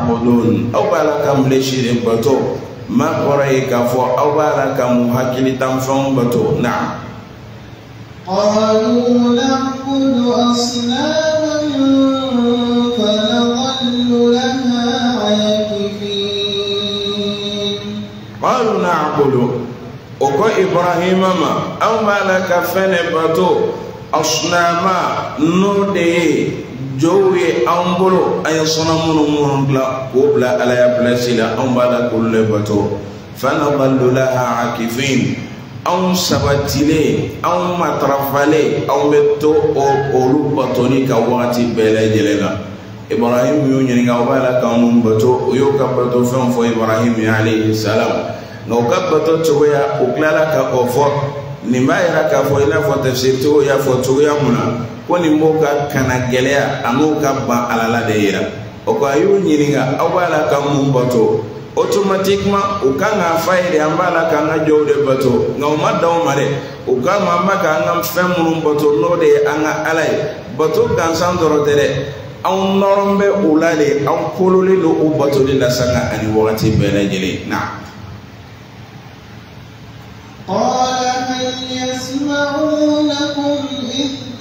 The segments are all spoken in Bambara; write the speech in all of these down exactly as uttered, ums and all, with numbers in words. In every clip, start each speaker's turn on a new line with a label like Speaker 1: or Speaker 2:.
Speaker 1: budun aw bala kam le shire bato ma qoray ka fo aw bala kam hakili tam fon bato na
Speaker 2: qalu na'budu asnaman fa nadhallu laha akifin
Speaker 1: qalu na'budu oko ibrahima ma aw bala ka fene bato asnama no de jowe ambolo ay sonamuno munla ko bla ala ya blasila ambala kulle bato fanadallu laha akifin am sabatile am matrafale am beto o olu batoni ka wati bele jelela ibrahim yo nyini ga wala ka mum bato yo ka bato fon fo ibrahim alayhi salam no ka bato to ya o klala ka ofo ni mayra ka fo ila fo tafsir to ya fo to ya muna ko ni moka kana gelea amuka ba alala de yira o ko ayu nyininga awala ka mum bato automatiquement o kanga fayde ambala kanga jowde bato ngawma daw mare o kama maka ngam femum bato no de anga alay bato kan sandoro tere aw norombe ulale aw kolole lo o bato de la sanga ani wati bele jeli na
Speaker 2: qala hal yasma'unakum id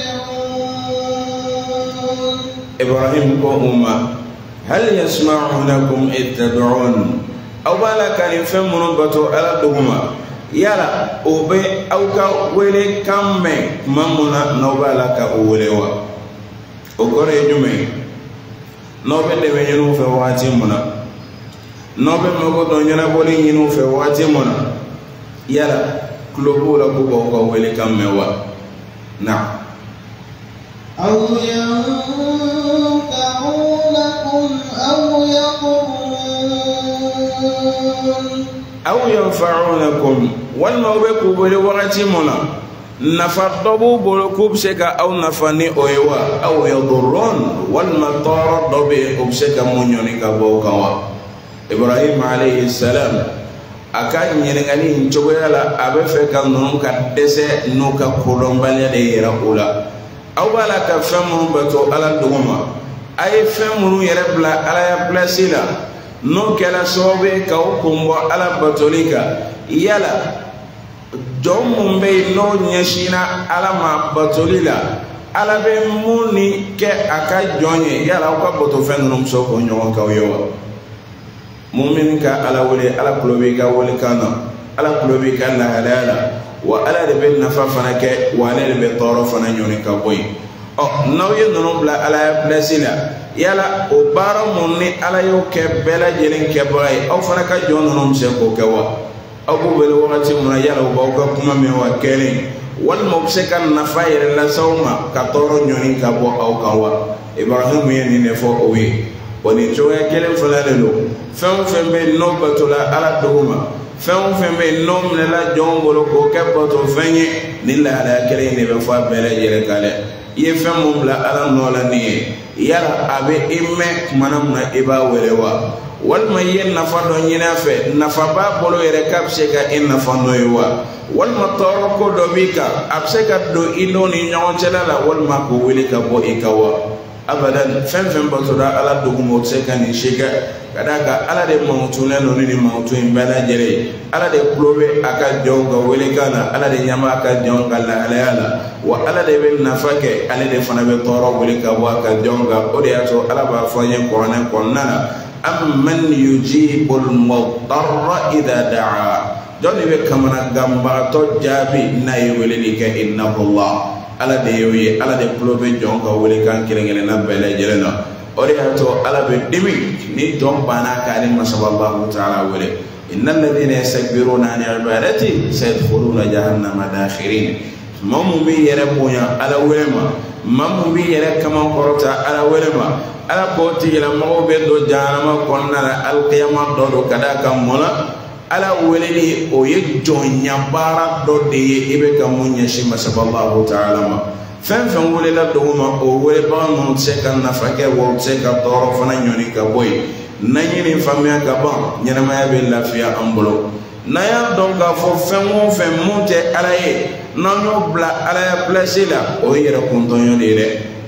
Speaker 2: tad'un
Speaker 1: ibrahim ko umma hal yasma'unakum id tad'un aw bala kan femum bato ala duguma yala o be aw ka wele kamme mamuna no bala ka o wele wa o gore jume no be de nyinu fe wati muna no be mogo do nyana boli nyinu fe wati muna yala klobo la ko ko wele kamme wa na
Speaker 2: aw yanfa'unakum aw yaqurun
Speaker 1: aw yanfa'unakum wal ma be ko wele wati muna nafa dobu bolo kub seka aw nafani oyewa aw yadurrun wal matar dobe kub seka munyoni ka bo kawa ibrahim alayhi salam aka nyenengani nchogoyala abe fe ka nonu ka dese no ka kolombalia de yera ula aw bala ka femu bato ala duguma ay femu yere bla ala ya plasila no kala sobe ka kumbo ala batolika yala jom be no nyashina ala ma batolila ala be muni ke aka jonye yala ko boto fenum so ko nyon ka yo mu'min ka ala wole ala kulobe ka wole kana ala kulobe ka la halala wa ala de be nafa fana ke wa ala de be toro fana nyoni ka boy oh nawye no bla ala blasila yala o bara munni ala yo ke bela jelen ke boy aw fana ka jono no se ko ke wa abu bele wakati muna yala ubaoka kuma mewa kele wal mobseka nafa yere la sawma ka toro nyoni ka bo aw kawa ibrahim yeni ne fo owi woni joya kele fulale lo fam fembe no batola ala doguma fam fembe no mlela jongolo ko ke bato fenye ni la ala kele ne be fo bele yere kale ye fam mum la ala no la ni yala abe imme manamna iba welewa walma yen nafa do nyina fe nafa ba bolo yere kapse ka in nafa noywa walma toro ko do bika apse ka do ino ni nyon chelala walma ko wele ka bo ikawa abadan fem fem batoda ala do mo se kan ni shega kadaka ala de mawtuna no ni mawtu imbala jere ala de plobe aka jonga wele kana ala de nyama aka jonga la ala ala wa ala de be nafa ke ala de fana be toro wele ka bo aka jonga o de ato ala ba fanye ko na ko nana amman yujibul mudarra idha da'a doni be kamana gamba to jabi nay wele ni ka inna allah ala de yoyi ala de plobe jonga wele kan kirengele na bele jelena ori ato ala be dimi ni don bana ka ni masallallahu ta'ala wele innal ladina yastakbiruna an ibadati sayadkhuluna jahannama dakhirin mamu bi yere bonya ala welema mamu bi yere kama korota ala welema ala ko tigila mago be do janama konna alqiyama do do kada kam mola ala weleni o ye jonya bara do de ibe kam munya shi masallallahu ta'ala ma fem fem welela do ma o wele ba mon se kan na fake wo se ka toro fana nyoni ka boy nanyini famia ka ba nyana ma be lafiya ambolo na ya don ka fo fem wo fem monte ala ye nanyo bla ala ya placela o yere kontonyo de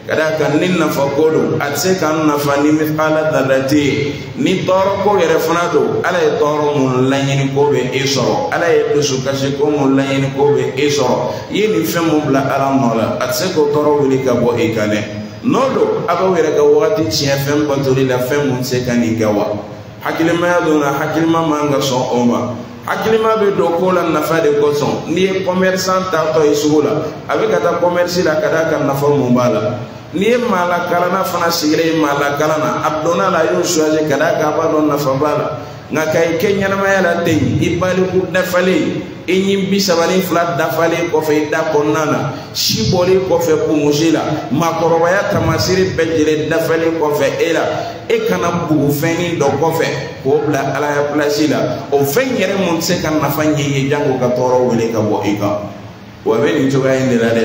Speaker 1: kada kan nin nafa kodo atse kan nafa ni mithqala dharrati ni toro ko yere fana do ala e toro mun lanyini ko be isoro ala e dusu kashi ko mun lanyini ko be isoro yini femu bla ala mola atse ko toro wili ka bo ikane nodo aba were ka wati chien fem baturi la fem mun se kan igawa hakilima ya do na hakilima manga so oma hakilima be do ko la nafa de ko son ni commerçant ta to isula avec ta commerce la kada kan nafa mun bala ni mala kalana fana sigire mala kalana abdona la yo choisir kada ka ba don nafa bala ngakai kenya na mayala ten ibali ku dafale enyi bisabali flat dafale ko fe da konnana shiboli ko fe ku mujila makoroba ya tamasiri bejele dafale ko fe ela e kana bugu feni do ko fe ko bla ala ya place la o fenyere mun se kan nafa nyi jango ka toro wele ka bo ika wa be ni to ga inde la de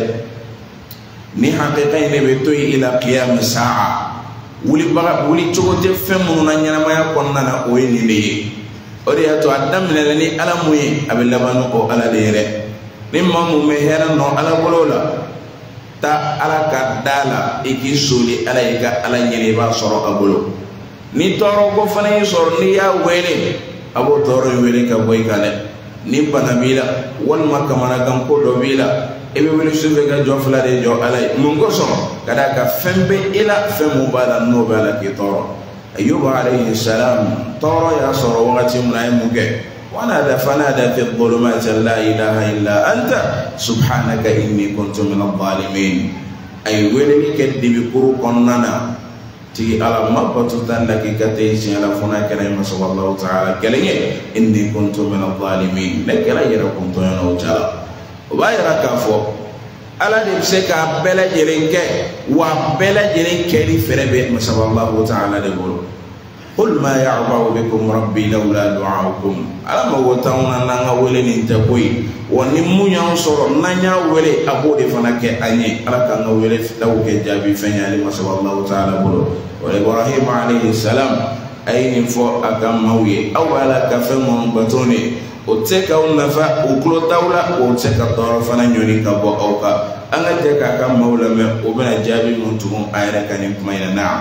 Speaker 1: ni haqiqa ine be to ila qiyam saa wuli baga wuli chogote femu na nyana maya konna na o ni ne ori ato adam ne ni ala muyi abelabanu o ala dere ni mamu me hera no ala bolola ta ala ka dala iki soli ala ika ala nyere ba soro abolo ni toro go fana yi soro ni ya wele abo toro wele ka boy kale ni banabila wal makamana gam ko do bila ebe wele sufe ga jo fla de jo alay mungo so kada ka fembe ila femu bala no bala ki toro ayub alayhi salam toro ya soro wakati mulay muge wana da fana da fi dhulumat la ilaha illa anta subhanaka inni kuntu min adh-dhalimin ay wele ni keddi bi kuru konnana ti ala mabatu tan la ki kate ci ala funa kala ma sallallahu ta'ala kalaye inni kuntu min adh-dhalimin la kala yara kuntu yana ta'ala bayra kafo ala de se ka bela jerenke wa bela jerenke ni ferebe masallallahu ta'ala de bolo qul ma ya'ba'u bikum rabbi lawla du'a'ukum ala ma wotawna nanga wele ni takoy woni munya soro nanya wele abode fana ke anye ala ka nga wele fitaw ke jabi fenyali masallallahu ta'ala bolo wa ibrahim alayhi salam ayni fo akam mawiye awala ka femon batone o teka unafa uklo tawla o teka toro fana nyoni ka bo awka anga teka ka mawla me o bana jabi muntum ayra kan kumayna na'am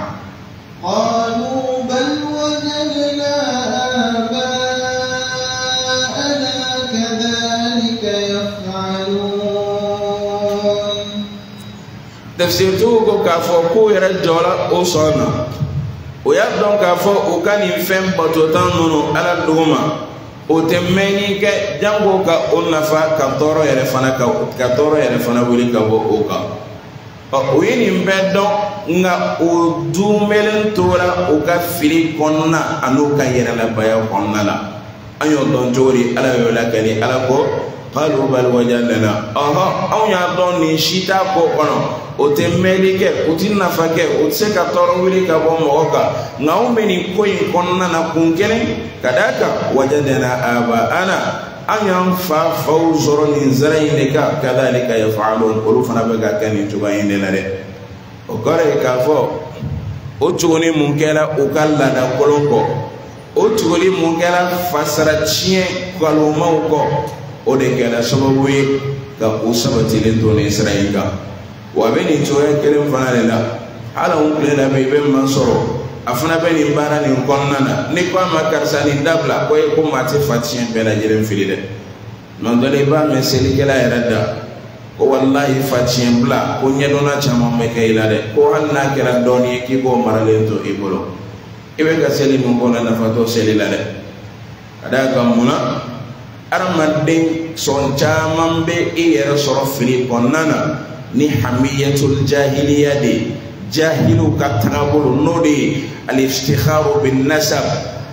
Speaker 2: qalu bal wajadna aba'ana kadhalika yaf'alun tafsir tu go ka fo ko yara jola o sona o ya don ka fo o kan fem batotan nono ala duma o temeni ke jango ka onafa ka toro yere fana ka ka toro yere fana wuli ka bo o ka o yini mbedo nga o dumelen tora o ka fili konna anu ka yere la baya konna la ayo don jori ala yo la kali ala ko qalu bal wajadna aha aw ya don ni shita ko kono o temeli ke o tinna fake o se ka toro wuli ka bo mo ka nga o meni ko yin konna na kunkele kadaka wajadna aba ana anyam fa fawzuru min zarainka kadhalika yaf'alun qulu fana baga kan tuba inde la de o gore ka fo o tugoni mun kala o kala da kolonko o tugoni mun kala fasara chien kaloma ko o de kala sababu ka o sabati le to ne israilka wa beni to ya kelen fana le la ala un kele be be mansoro afana be ni bara ni konnana ni ko ma karsa ni dabla ko e ko mate fatien be la jere fili de non dole ba me seli kala yarada ko wallahi fatien bla ko nyedona chama me kayla de ko hanna kala doni ki ko marale to ibolo ibe ga seli mo bona na fato seli la de ada ga muna armadin son chama be e yere soro fili konnana ni hamiyatul jahiliya de jahilu katabulu nodi al-iftikharu bin nasab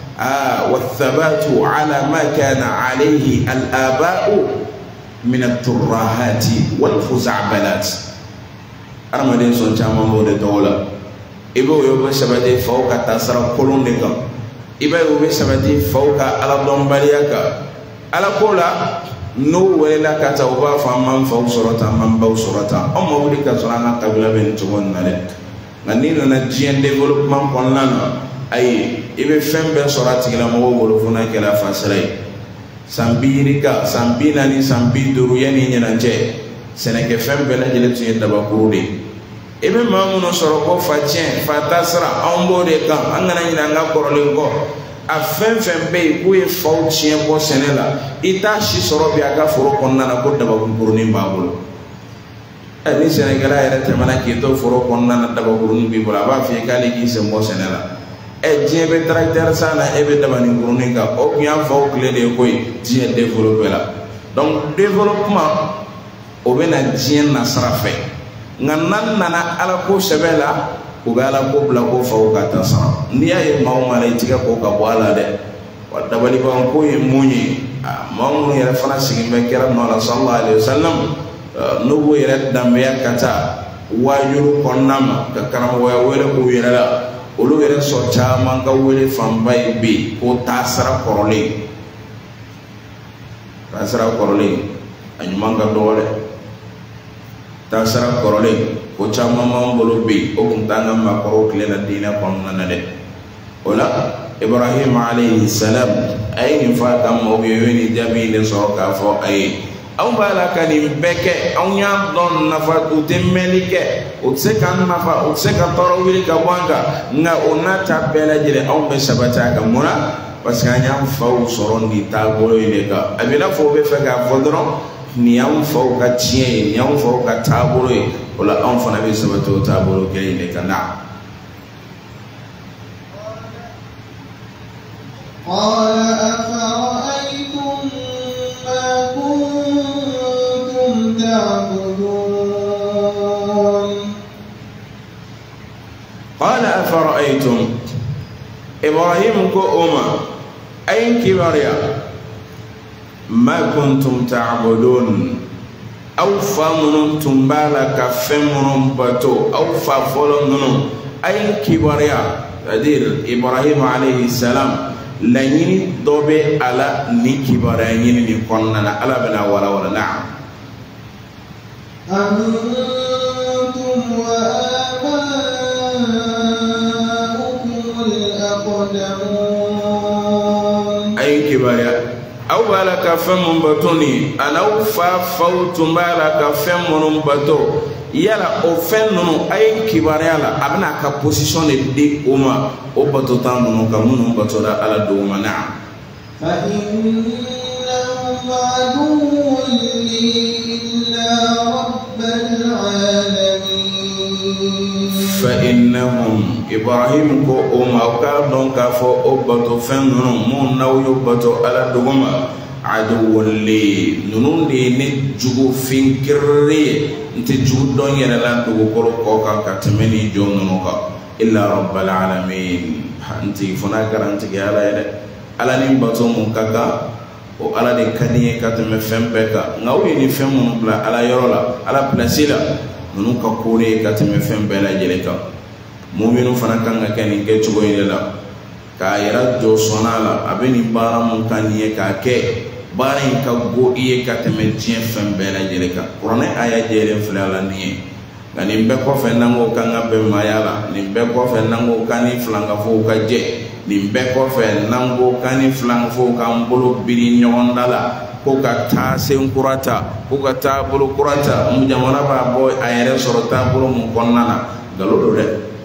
Speaker 2: والثبات على ما كان عليه الآباء من الترهات والخزعبلات أرمدين سنتاما مودة دولا إبو يوبي سبتي فوق تاسرا كلون لكم إبو يوبي سبتي فوق على دنباليك على كولا no wela kata uba fa man fa usurata man ba usurata o mo wuli ka sorana kabila ben tugon na le ngani na jien development konlana ay ibe fembe sorati la mo wolo funa kala fasrai sambirika sambina ni sambi duru yani nyana je seneke fembe la jele tu yenda ba kurude ebe mamuno soro ko fa tien fa tasra ambo de kan angana ina nga korole ko a fen fen be ko e fa tien ko senela ita shi soro bi aga foro konna na ko daba kuruni babulo ani senegala era temana ki to foro konna na daba kuruni bi bola ba fi kale ki se mo senela e jebe tracteur sana ebe daba ni kuruni ka o bien fa o clé de ko ji développer la donc développement o bena jien na sarafe nganan nana ala ko sebela ko gala ko bla ko fa o kata sa niya e mawma le tiga ko ka wala de wa dabali ba ko e munyi mawmu yara fana sigi be kera no la sallallahu alaihi wasallam no wo yara dambe kata wajuru konnama ka karam wa wele ko yara la olu yara so chama ka wele fambay bi ko tasara korole tasara korole anyumanga dole tasara korole ko chama mambolo bi o kuntanga makoro klela dina konna na de wala Ibrahim alayhi salam ay ni fa kam mo yoni jabi le so ka fo ay aw bala kanim beke aw nya don nafa utemelike o se kan nafa o se ka toro wili ka wanga nga onata bela jere aw be sabata ka mura parce que nya fa o soron di tagolo ile ka abila fo be fa ga fodron ni am fo ka tie ni am fo ka tabolo wala am fo na be sabato tabolo ke ile kana
Speaker 3: قال أفرأيتم ما كنتم تعبدون
Speaker 2: قال أفرأيتم إبراهيم كو أمة أين كباريا ما كنتم تعبدون أو فامنون تنبالا كفمنون باتو أو فافولون أين كباريا تدير إبراهيم عليه السلام لني دوبي على نكبر يني نكوننا على بنا ولا ولا نعم
Speaker 3: أنتم وآباؤكم الأقدمون
Speaker 2: أي كبر أو بالك فم بطني أنا ففوت بالك فم بطو yala o fen nunu ay kibare ala abna ka position de uma o bato tan nunu ka munu bato da ala do mana
Speaker 3: fa innahum aduwwun illa rabbil alamin
Speaker 2: fa innahum Ibrahim ko uma ka don ka fo o bato fen nunu mun naw yo bato ala do ma aduwwun li nunu de ne jugo finkirre nti judon yere la dugu koro ko kan ka temeni jonno ka illa rabbil alamin hanti fona garanti ga ala yede ala ni bato mun kaka o ala de kaniye ka teme fembe ka ngawi ni femu bla ala yorola ala placila nunu ka kore ka teme fembe la jele ka mu'minu fana kan ga kani ke tugo yele la ka yara jo sonala abeni bara mun kaniye ka ke barin ka go iye ka teme tien fembe la jele ka qur'an aya jele fulala ni ngani be ko fe nango kanga be mayala ni be ko fe nango kani flanga fo ka je ni be ko fe nango kani flanga fo ka mbolo biri nyondala ko ka ta sen kurata ko ka ta bolo kurata mu jamana ba boy ayere soro ta bolo mu konnana galodo de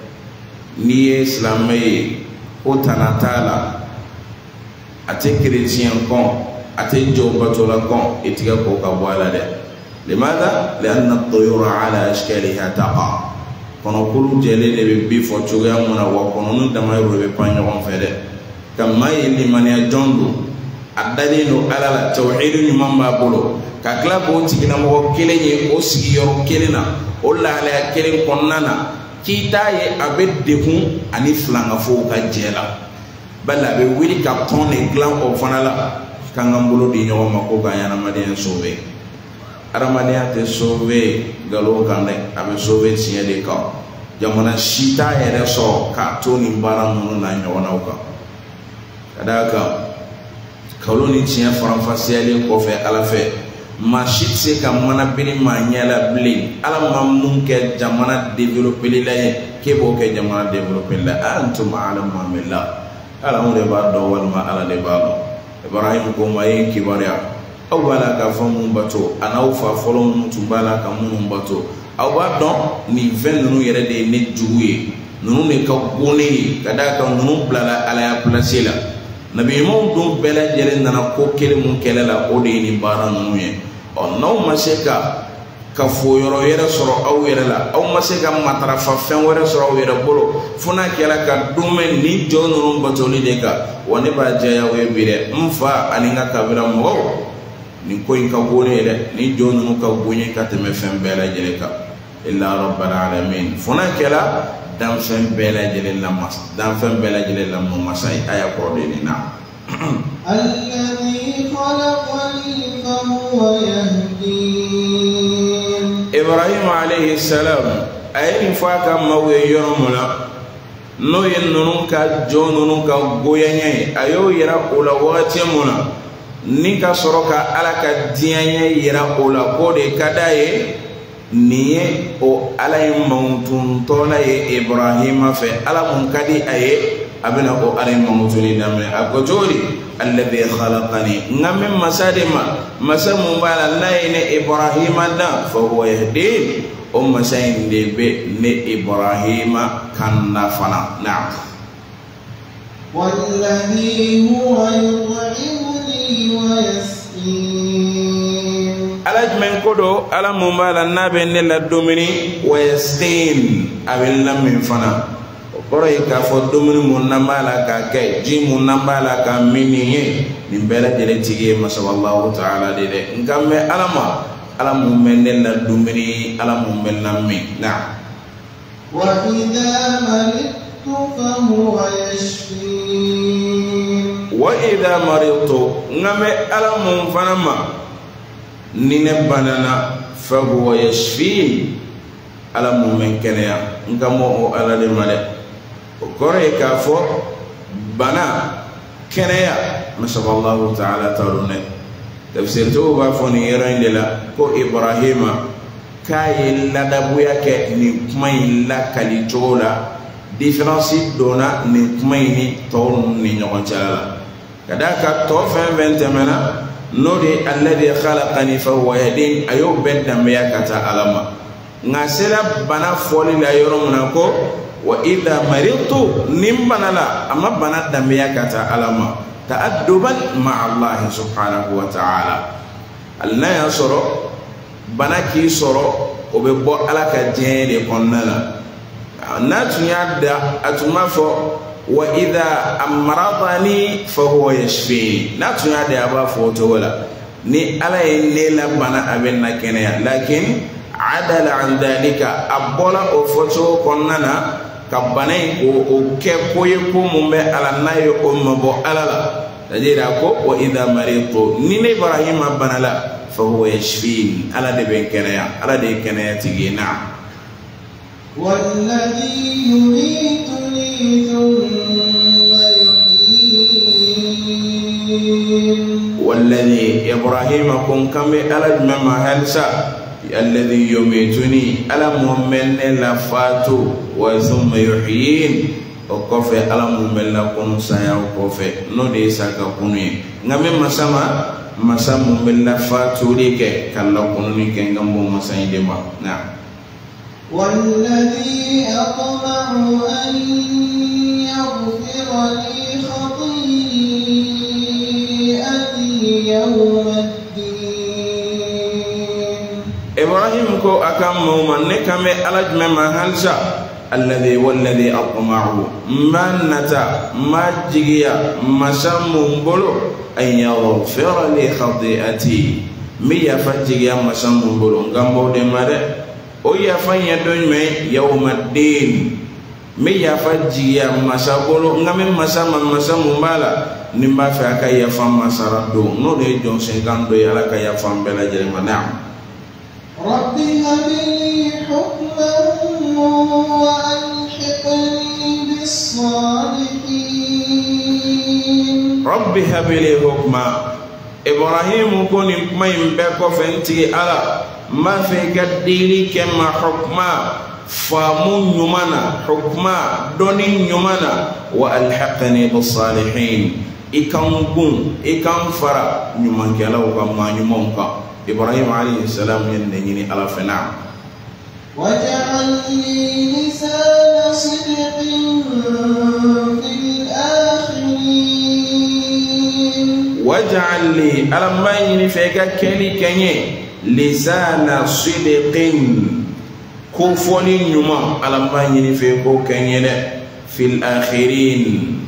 Speaker 2: ni islamay ko tanatala ate chrétien kon ate jo batola kon etiga ko ka boala de limada lianna at-tuyura ala ashkaliha taqa kono kulu jele de be fo chuga muna wa kono nu dama robe panyo on fede kama yeli mania jondo adani no ala la tauhid ni mamba bolo ka kla bo tigina mo kelenye o sigi yor kelena o la la kelen konnana kita ye abedde kun ani flanga fo ka jela bala be wili ka tonne glan o fanala kangambulo di nyogo mako ga yana madien sauvé aramania te sauvé galo kande abe sauvé tiye de ka jamana shita ere so ka toni bara munu na nyogo na uka kadaka kaloni tiye faranfasiale ko fe ala fe ma shitse ka mana bini ma nyala blin ala mamun ke jamana développer la ke bo ke jamana développer la antum alam mamilla ala mo de ba do wal ma ala de ba Ibrahim ko mai kibaria awala ka famu bato anau fa folon mutu bala ka munu bato aw b'a dɔn nin fɛn ninnu yɛrɛ de ye ne jugu ye ninnu de ka bon ne ye ka d'a kan ninnu bilala ala ya place la nabi ɲumanw dun bɛɛ lajɛlen nana ko kelen mun kɛlɛ la o de ye nin baara ninnu ye ɔ n'aw ma se ka ka fo yɔrɔ yɛrɛ sɔrɔ aw yɛrɛ la aw ma se ka matarafa fɛn wɛrɛ sɔrɔ aw yɛrɛ bolo fo n'a kɛra ka dumɛ nin jɔ ninnu batoli de kan wa ne b'a diya aw ye bi dɛ n fa ani n ka kabila mɔgɔw nin ko in ka bon ne ye dɛ nin jɔ ninnu ka bon ye ka tɛmɛ fɛn bɛɛ lajɛlen kan illa rabbal alamin fo n'a kɛra danfɛn bɛɛ lajɛlen la masa danfɛn bɛɛ lajɛlen la masa ye a y'a kɔrɔ de nin na.
Speaker 3: الذي خلقني فهو يهدين
Speaker 2: إبراهيم عليه السلام أين فاك موي يرمنا نو ينونك جونونك غويني أيو يرا أولا واتيمنا نيكا سروكا ألاكا دياني يرا أولا كودي كداي نيه أو ألاي موتون طولي إبراهيم في ألا منكدي أي أبنا أو ألاي موتوني دامي أكوتوري الذي خلقني نعم مسادما مسا مبالا لاين إبراهيم دا فهو يهدين أم مساين دي بي إبراهيم كان فنا نعم
Speaker 3: والذي هو يطعمني ويسقين
Speaker 2: ألاجمن كدو ألا مبالا نابي نلا دومني ويسقين أبلا من فنا kɔrɔ ye k'a fɔ dumuni mun n'an b'a la k'a kɛ ji mun n'an b'a la k'a min nin ye nin bɛɛ lajɛlen tigi ye masa Allahu ta'ala de dɛ nka mɛ ala ma ala mun bɛ ne la dumuni ala mun bɛ na min na.
Speaker 3: wa idha maridtu fahuwa yashfin.
Speaker 2: wa idha maridtu nka mɛ ala mun fana ma ni ne banana fahuwa yashfin ala mun bɛ kɛnɛya nka mɔ o ala de ma dɛ. kɔrɔ ye k'a fɔ bana kɛnɛya masaballahu ta'ala ta'ala ne tafsirtigiw b'a fɔ nin yɔrɔ in de la ko Ibrahima k'a ye ladabuya kɛ nin kuma in lakali cogo la différence donna nin kuma in ni tɔw ni ɲɔgɔn cɛla la ka d'a kan tɔ fɛn fɛn tɛmɛna n'o de alladhi khalaqani fahuwa yahdin a y'o bɛɛ danbeya ka taa ala ma nka sera bana fɔli la yɔrɔ min na ko wa idha maridtu nim banala amma bana dambiya kata alama ta'adduban ma Allah subhanahu wa ta'ala alna ya soro bana ki soro o be bo ala ka jeen de konnala na tunya da atuma fo wa idha amradani fa huwa yashfi na tunya da ba fo to wala ni ala ye ne la bana abenna kenya lakin adala an dalika abola o foto konnana ka bana in o kɛ ko ye ko mun bɛ ala n'a ye o mabɔ ala la c'est-à-dire ko wa idha maridtu ni ne Ibrahima bana la fa huwa yashfin ala de bɛ kɛnɛya ala de ye kɛnɛya tigi ye na.
Speaker 3: والذي يميتني ثم يحيين.
Speaker 2: والذي إبراهيم كن كم على جمع هلسا الذي يميتني على مؤمن لفاتو وثم يحيين وكفى على مؤمن لكون سيا وكفى نودي ساكا كوني نعم مسما مسا مؤمن لفاتو لك كلا كوني كنغمو مسا يدما نعم.
Speaker 3: والذي أطمع أن يغفر لي خطيئتي يوم
Speaker 2: إبراهيم كو أكام مومن نكمل على جمع هالسا الذي والذي أطمعه ما نتا ما جيا ما سمو بلو أن يغفر لي خطيئتي ميا فجيا ما سمو بلو غامبو دي ماري او يا فانيا دوني يوم الدين ميا فجيا ما سبلو غامي ما سما ما سمو مالا نيمبا فاكا يا فام ما سرادو نو دي جون سينكاندو يالا كا يا فام بلا جريما نعم.
Speaker 3: رب هب لي حكما وألحقني بالصالحين.
Speaker 2: رب هب لي حكما إبراهيم كون ما ينبكو فانتي على ما في قديري كما حكما فامون يمانا حكما دوني يمانا وألحقني بالصالحين إكام بون إكام فرا يمان كلا وكما يمانك إبراهيم عليه السلام ينني على فنعم.
Speaker 3: واجعل لي لسان صدق في الآخرين
Speaker 2: واجعل لي ألم يني فيك كلي كني لسان صدق كفولي نما ألم يني فيك كني في الآخرين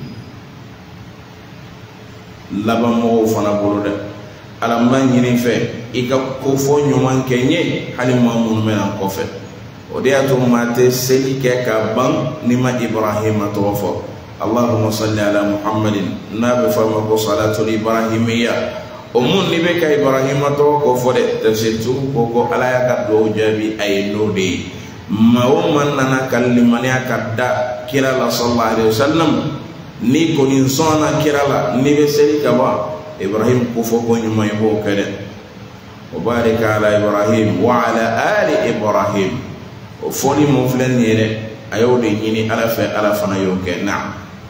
Speaker 2: لبمو فنبرد ألم يني فيك إذا كفو نما كني هل مامون من الكفر ودياتو ماتي سليكا كابان نما إبراهيم توفى اللهم صل على محمد نبي فما صلاة الإبراهيمية أمون نبيك إبراهيم توفى تفسيرتو كوكو على يكادو جابي أي نودي ما ومن ننا كلمني كدا كلا صلى الله عليه وسلم ni ko ni sona kirala ni be seli kaba Ibrahim kufo ko nyuma yebo kede وبارك على إبراهيم وعلى آل إبراهيم وفولي مفلن يرى أيودي يني ألف ألف نيوك نعم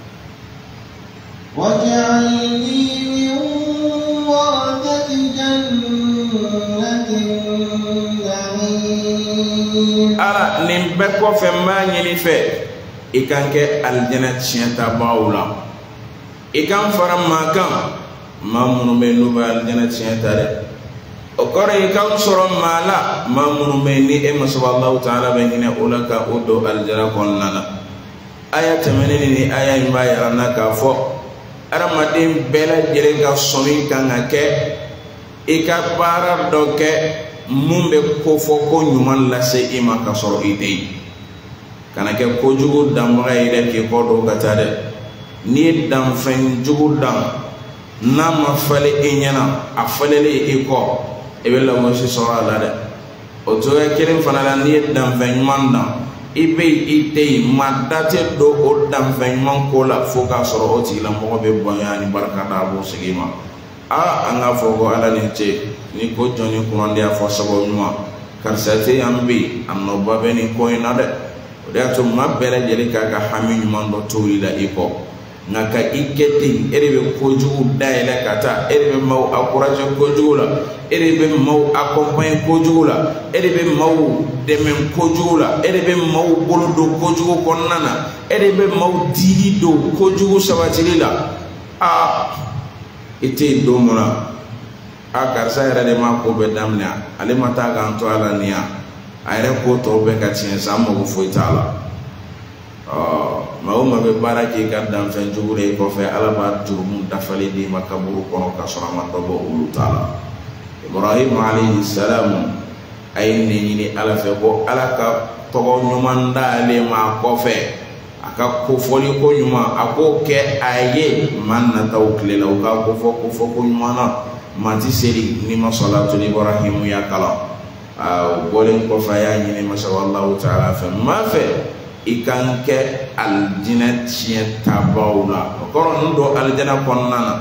Speaker 3: واجعلني من ورثة جنة النعيم
Speaker 2: ألا نمبكو فما يني في إكان كي الجنة شيئا باولا إكان فرم ماكان ما منو بينوبا الجنة شيئا okore kan soro mala mamunu meni e masallallahu ta'ala bayina ulaka udo aljara konnana aya temeneni ni aya imba yarana ka fo aramadin bela jere ga somi kan ake e ka para doke mumbe ko fo ko nyuman la se ima ka soro ide kana ke ko jugu damra ide ke ko do gatade ni dam fen jugu dam na ma fale enyana afalele e ko ebella mo si sora la de o to e kirim fana la ni dam fen manda ibe ite madate do o dam fen man ko la foka soro o ti la mo be boyani barka da bo sigima a anga fogo ala ni che ni ko joni ko ande a fo sabo nyuma kar sate ambi amno babe ni ko ina de o de to mabere jeli ka ka hami nyuma do tori la iko ngaka iketi erebe kojugu daile kata erebe mau akuraje kojugu la erebe mau accompagne kojugu la erebe mau demen kojugu la erebe mau bolodo kojugu konnana erebe mau dili do kojugu sabatili la a ite do mona a karsa era de ma ko be damna ale mata ga anto ala niya ayre ko to be ka tien sa mo fo itala mauma be baraki kadam fen jure ko fe alaba turum dafali di makaburu kono ka sona do bo ulu taala Ibrahim alayhi salam ayni ni ala fe bo alaka to nyumanda le ma ko fe aka ko foli ko nyuma ako ke aye man na tawkile law ka ko fo ko fo ko nyumana mati seri ni ma salatu Ibrahim ya kala a bolen ko fa ya ni ma sallallahu taala fa ma fe ikan ke aljina tiɲɛ tabaw la o kɔrɔ ninnu don aljana kɔnɔna na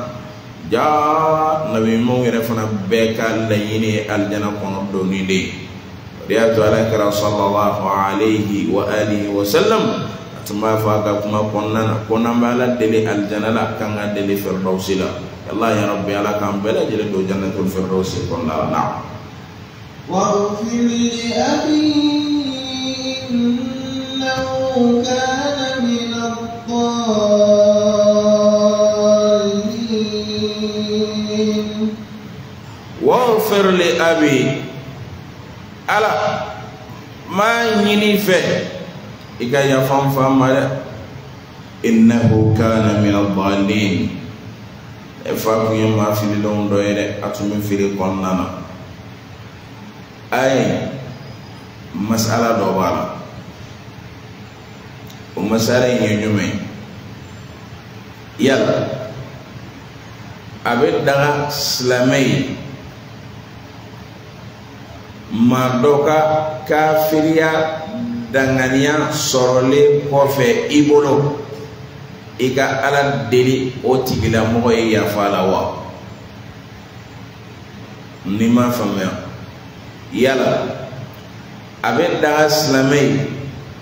Speaker 2: ja nabi ɲumanw yɛrɛ fana bɛɛ ka laɲini ye aljana kɔnɔ donni de ye o de y'a to ala kɛra sallallahu alayhi wa alihi wa sallam a tun b'a fɔ a ka kuma kɔnɔna na ko n'an bɛ ala deli aljana la k'an ka deli firdausi la yala ya rabbi ala k'an bɛɛ lajɛlen don jannatul firdausi kɔnɔna la na.
Speaker 3: واغفر لأبي كان من الضالين
Speaker 2: واغفر لأبي ألا ما ينفع إذا يفهم فهم إنه كان من الضالين إفاق يما في اللون دويرة أتمنى في القنانا أي مسألة دوبارة umasara yenyume yalla abe daga islamai madoka kafiria dangania sorole kofe ibolo ika ala deli o tigila mogo ya fala wa nima famya yalla abe daga islamai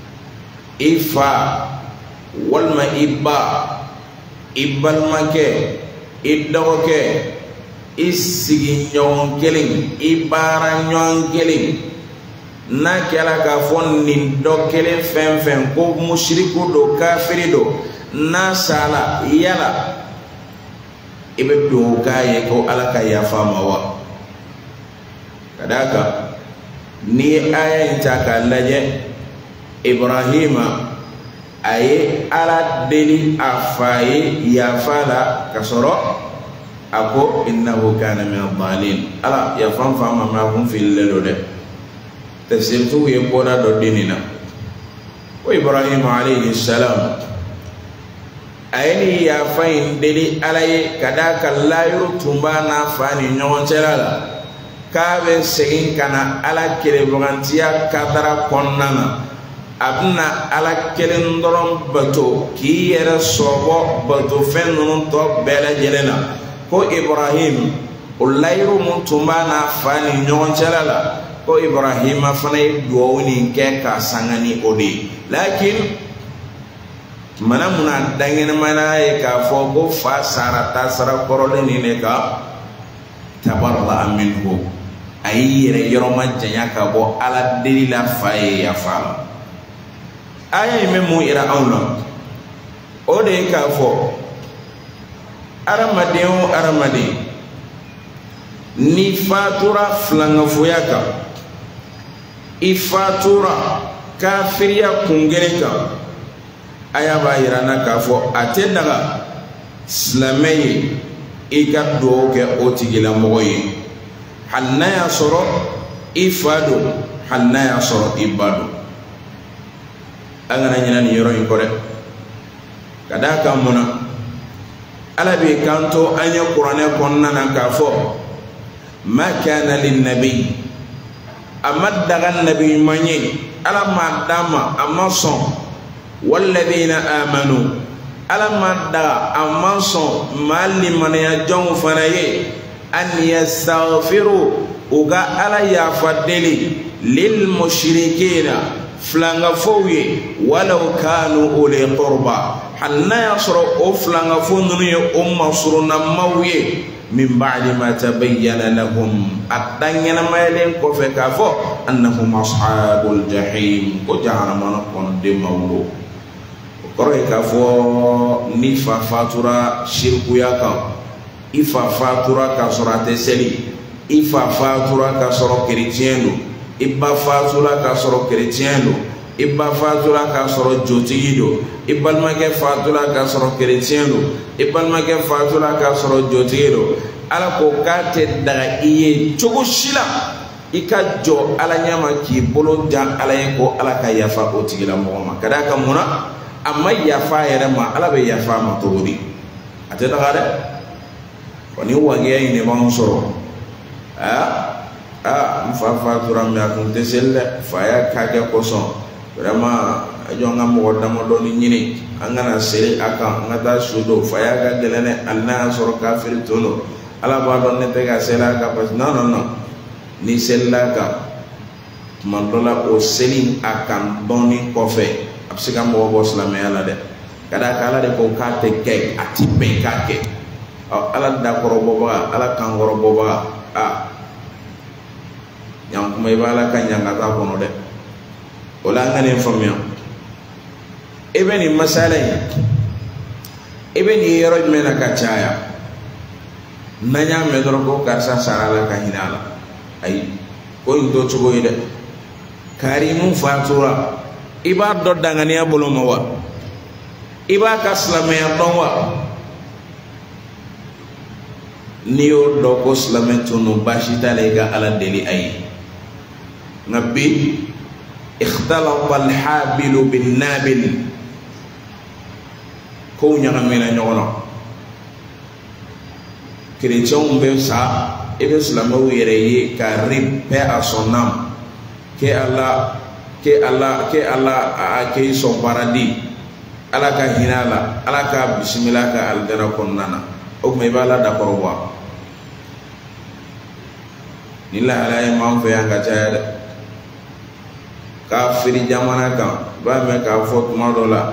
Speaker 2: ifa walma ibba ibbal make iddoke isigi nyon kelin ibara nyon kelin na kɛla k'a fɔ nin dɔ kelen fɛn fɛn ko mushriku do kafiri do n'a sala yala i bɛ dugawu k'a ye ko Ala ka yafa ma wa ka d'a kan n'i ye aya in ta k'a lajɛ Ibrahima a ye Ala deli a fa ye yafa la ka sɔrɔ a ko innahu kana min ad-dallin Ala yafa n fa ma mɛ a kun fililen do dɛ tafsirtigiw ye bɔda dɔ di nin na ko Ibrahima alayhi salam a ye nin yafa in deli Ala ye ka d'a kan layiru tun b'a n'a fa ni ɲɔgɔn cɛla la k'a bɛ segin ka na Ala kelebagantiya kadara kɔnɔna na a bɛna Ala kelen dɔrɔn bato k'i yɛrɛ sɔbɔ bato fɛn ninnu tɔ bɛɛ lajɛlen na ko Ibrahim o layiru mun tun b'a n'a fa ni ɲɔgɔn cɛla la ko Ibrahima fana ye duwawu nin kɛ ka sanga ni o de ye lakin mana muna dangɛnɛmana ye k'a fɔ ko fa sara taasira kɔrɔlen nin de kan tabarra'a minhu a y'i yɛrɛ yɔrɔma janya ka bɔ Ala deli la fa ye yafa la aya in bɛ mun yira anw na o de ye k'a fɔ adamaden o adamaden ni fatura filangafoya kan i fatura kafiriya kun kelen kan aya b'a yira na k'a fɔ a tɛ daga silamɛ ye i ka dugawu kɛ o tigilamɔgɔ ye hali n'a y'a sɔrɔ i fa don hali n'a y'a sɔrɔ i ba don an kana ɲinɛ nin yɔrɔ in kɔ dɛ ka d'a kan mun na Ala b'i kanto an ye kuranɛ kɔnɔna na k'a fɔ ma kana linnabi a ma daga nabi ɲuman ye Ala ma d'a ma a ma sɔn walladina amanu Ala ma daga a ma sɔn maa limaniya jɔnw fana ye an yastaghfiru u ka Ala yafa deli lil mushrikina filangafow ye walaw kanu uli qurba hali n'a y'a sɔrɔ o filangafo ninnu ye o masurunamaw ye min ba'di ma tabayyana lahum a daŋɛnamayalen kɔfɛ k'a fɔ annahum ashabul jahim ko jahanama kɔnɔdenmaw do o kɔrɔ ye k'a fɔ ni fa fatura shirikuya kan i fa fatura k'a sɔrɔ a tɛ seli i fa fatura k'a sɔrɔ kerecɛn do i ba fatura k'a sɔrɔ kerecɛn do i ba fatura k'a sɔrɔ jotigi do i balimakɛ fatura k'a sɔrɔ kerecɛn do i balimakɛ fatura k'a sɔrɔ jotigi do Ala ko k'a tɛ daga i ye cogo si la i ka jɔ Ala ɲɛma k'i bolo jan Ala ye ko Ala ka yafa o tigilamɔgɔ ma ka d'a kan mun na a ma yafa a yɛrɛ ma Ala bɛ yafa a ma cogo di a tɛ daga dɛ wa ni wajiya in de b'anw sɔrɔ aa ah n fa fatura mɛ a kun tɛ seli dɛ fa y'a k'a kɛ kosɔn vraiment a jɔ an ka mɔgɔ damadɔni ɲini an kana seli a kan an ka taa su don fa y'a ka gɛlɛn dɛ hali n'a y'a sɔrɔ kafiri tun don Ala b'a dɔn ne tɛ ka seli a kan parce que non non non ni selila a kan tuma dɔ la o seli a kan dɔɔni kɔfɛ a bɛ se ka mɔgɔ bɔ silamɛya la dɛ ka d'a kan Ala de ko k'a tɛ kɛ a ti bɛn k'a kɛ ɔ Ala dakɔrɔbɔbaga Ala kankɔrɔbɔbaga ah yang kuma i b'a la ka ɲangata kɔnɔ dɛ o la an ka nin faamuya i bɛ nin masala in i bɛ nin yɔrɔ jumɛn na ka caya n'an y'a mɛn dɔrɔn ko karisa sara la ka hinɛ a la ayi ko nin to cogo ye dɛ kari mun fatura i b'a dɔn danganiya bolo ma wa i b'a ka silamɛya dɔn wa n'i y'o dɔn ko silamɛ tunu baasi t'a la i ka Ala deli a ye nka bi ikhtalata al-habilu bin-nabil kow ɲagamina ɲɔgɔn na kerecɛnw bɛ sa i bɛ silamɛw yɛrɛ ye ka ripɛ a sɔnnam ke Ala ke Ala ke Ala a ke sɔn paradis Ala ka hinɛ a la Ala ka bisimila ka aljana kɔnɔna na o kuma i b'a la dakɔrɔ wa ni lahala ye m'an fɛ yan ka caya dɛ kafiri jamana kan i b'a mɛn k'a fɔ tuma dɔ la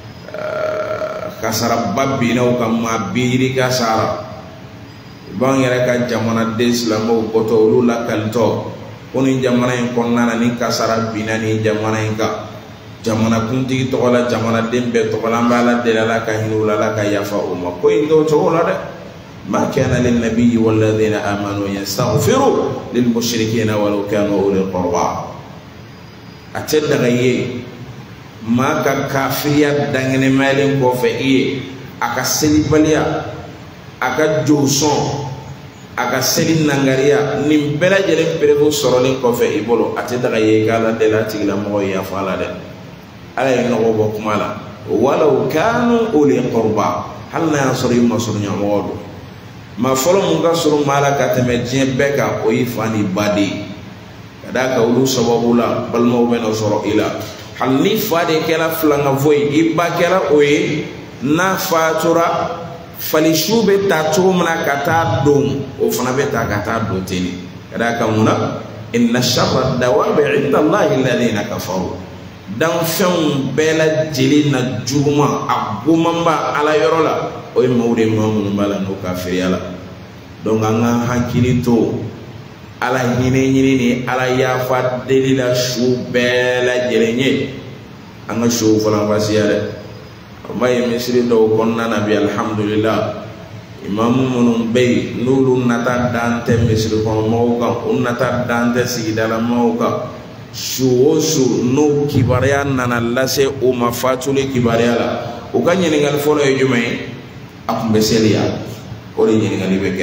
Speaker 2: kasaraba binna o kan maa bi yiri ka sara i b'an yɛrɛ ka jamanaden silamɛw bɔtɔ olu lakalitɔ koni jamana in konnana ni kasara binani jamana in ka jamana kuntigi togola jamana dembe togola mbala delala ka hinula la ka yafa umma ko indo togola de ma kana lin nabiyyi wal ladina amanu yastaghfiru lil mushrikeena walau kanu ulil qurba atenda gaye ma ka kafiriya dangene malen ko fe iye aka selibaliya aka joson aka seli nangaria nim bela jere perevo sorolin ko fe ibolo ate daga ye gala de la tigla mo ya fala de ala ye no bo kumala walau kanu uli qurba hal na yasri masur nyamodo ma folo mun ga suru mala ka teme je beka o yifani badi kada ka ulu sababula bal mo be no soro ila hal ni fade kala flanga voy ibba kala oye na fatura fali shube ta tumna kata dum o fana be ta kata do tini kada kamuna inna sharra dawabi inda allahi alladhina kafaru dan fen bela jilina juma abumamba ala yorola o mawde mamun bala no kafiriyala donc anga hankili to ala hine hine ni ala yafa delila shu bela jelenye anga shu fana wasiyare may misri do konna nabi alhamdulillah imam munum bay nulu nata dante misri ko mawka unnata dante sigidala mawka shuosu no kibariya nana lase o mafatule kibariya la o ka nyeningal folo e jumay akumbe seliya o le nyeningal beke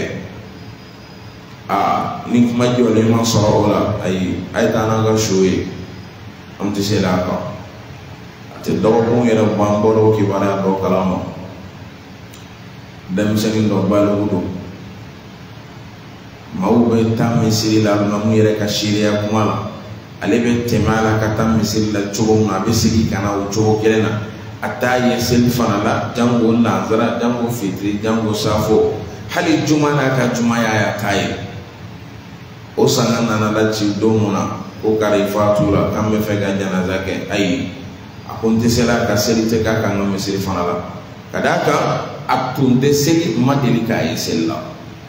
Speaker 2: a ni kuma jole ma soro la ay ay tananga shuwe am tisela ko te dogo ko yera bamboro ki bara do kalamo dem seni do balu wudu mawbe tam misiri la no mu yere ka shiriya kumala alebe temala ka tam misiri la chugo ma besigi kana o chugo kelena ataye sel fanala jango nazara jango fitri jango safo hali jumana ka jumaya ya tayi o sanana na la ci do muna o kare fatula kambe fega janaza ke ayi akunte sela ka selite ka kan no misiri fanala kadaka atunde seli madelika ay sella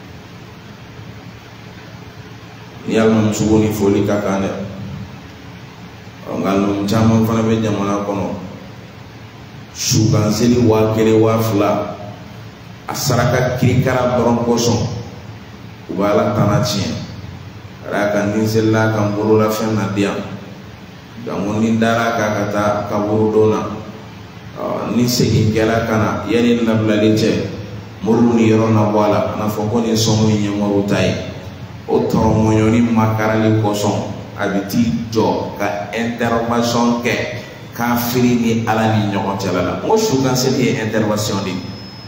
Speaker 2: yalma sugoni foli ka kane ngal no chama fana be jamana kono sugan seli wa kere wa fula asaraka kirikara doron koson ubala tanachien raka ninsella kan bolola fenna diam dango ni dara ka kata kaburu dona ni segi kala kana yani nablali che muru ni yoro na wala na foko ni somo ni moru tai o toro moyo ni makarali koson abiti jo ka intervention ke kafiri ni ala ni nyoko chalala mo shugan seli intervention di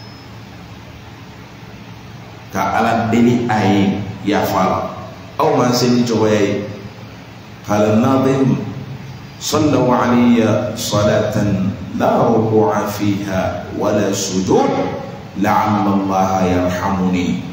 Speaker 2: ka ala deli ay ya fala aw man seli jo way qala nadim sallu alayya salatan la ruku'a fiha wala sujud la'alla Allah yarhamuni.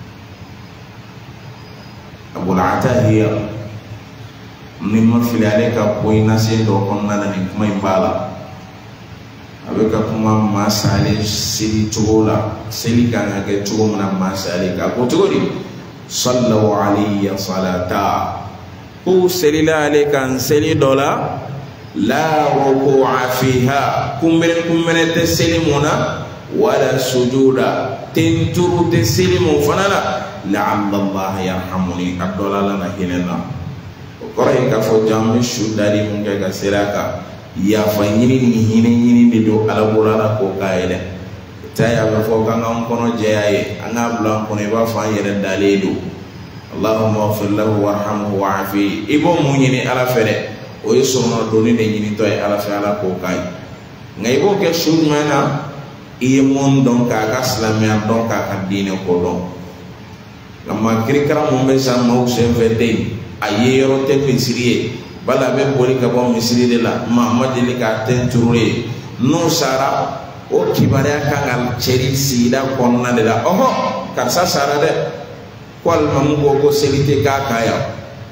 Speaker 2: Abu al-Atahiya mimma filaleka poina sendo konna ni kuma imbala abeka kuma masale sili tola sili kanga ke tugo na masale ka ko tugori sallu alayya salata ku selila alayka seli dola la ruku'a fiha kumere kumere te selimuna wala sujuda tenturu te selimu fanala la'alla Allah yarhamuni adola lana hinena koray ka fo jamme shudari mun ga selaka ya fanyini ni hine hini de do ala bolala ko kaide taya ba fo kan on kono jeyaye anga blan kono ba fa yere daledo Allahumma ighfir lahu warhamhu wa'afi ibo munyini ala fere o yisono do ni de nyini to e ala fe ala ko kay ngay bo ke shudmana iye mon don ka ka islamia don ka ka dine ko don lamma kirikara mo be sa mo se vede aye yoro te misiriye bala be boli ka bon misiri de la Muhammad ni ka tenture no sara o kibare kangal cheri sida konna de la oho kar sa sara de kwal mam go go selite ka kaya